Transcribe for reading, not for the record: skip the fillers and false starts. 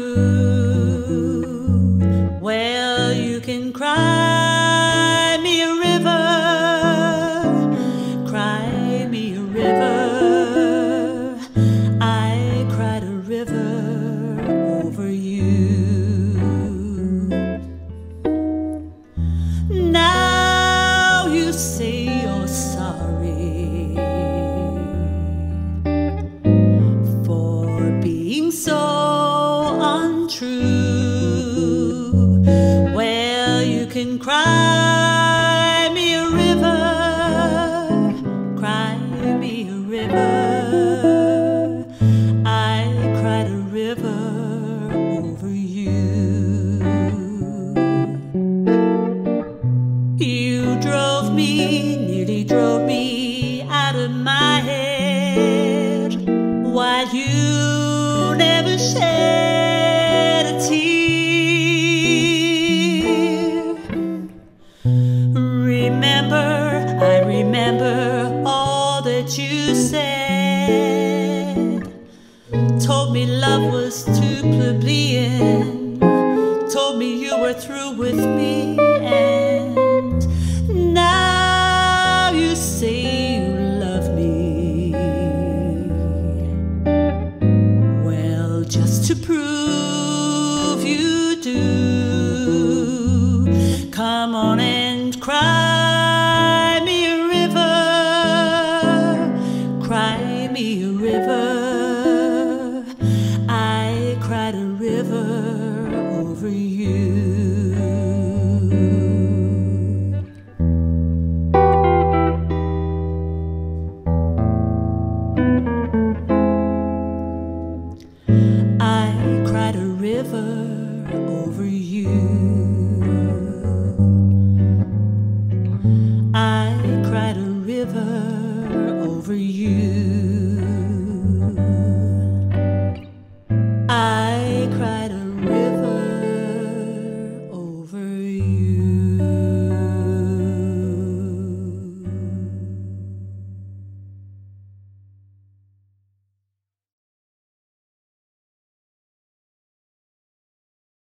Well, you can cry me a river, cry me a river. I cried a river over you. Now you say you're sorry for being so untrue. Well, you can cry me a river, cry me a river. I cried a river over you. You drove me, nearly drove me out of my head, while you never shed a tear. I remember all that you said. Told me love was too plebeian, told me you were through with me, and now you say you love me. Well, just to prove you do, come on and cry me a river, cry me a river. I cried a river over you. I cried a river over you.